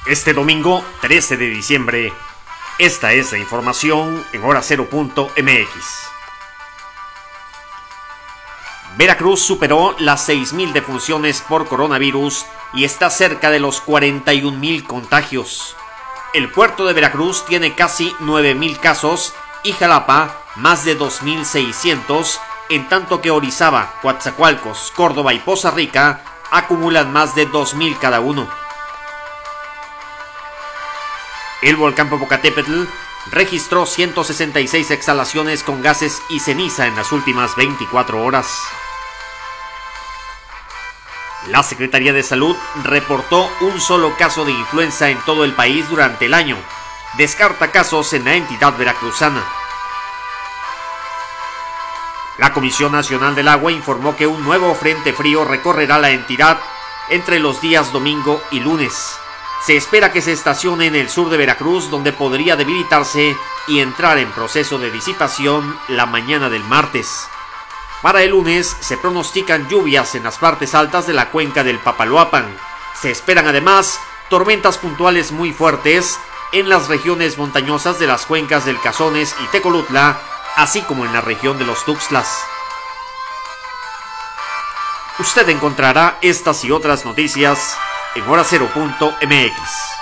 Este domingo 13 de diciembre, esta es la información en hora0.mx. Veracruz superó las 6,000 defunciones por coronavirus y está cerca de los 41,000 contagios. El puerto de Veracruz tiene casi 9,000 casos y Jalapa más de 2,600, en tanto que Orizaba, Coatzacoalcos, Córdoba y Poza Rica acumulan más de 2,000 cada uno. El volcán Popocatépetl registró 166 exhalaciones con gases y ceniza en las últimas 24 horas. La Secretaría de Salud reportó un solo caso de influenza en todo el país durante el año. Descarta casos en la entidad veracruzana. La Comisión Nacional del Agua informó que un nuevo frente frío recorrerá la entidad entre los días domingo y lunes. Se espera que se estacione en el sur de Veracruz, donde podría debilitarse y entrar en proceso de disipación la mañana del martes. Para el lunes se pronostican lluvias en las partes altas de la cuenca del Papaloapan. Se esperan además tormentas puntuales muy fuertes en las regiones montañosas de las cuencas del Cazones y Tecolutla, así como en la región de los Tuxtlas. Usted encontrará estas y otras noticias en hora0.mx.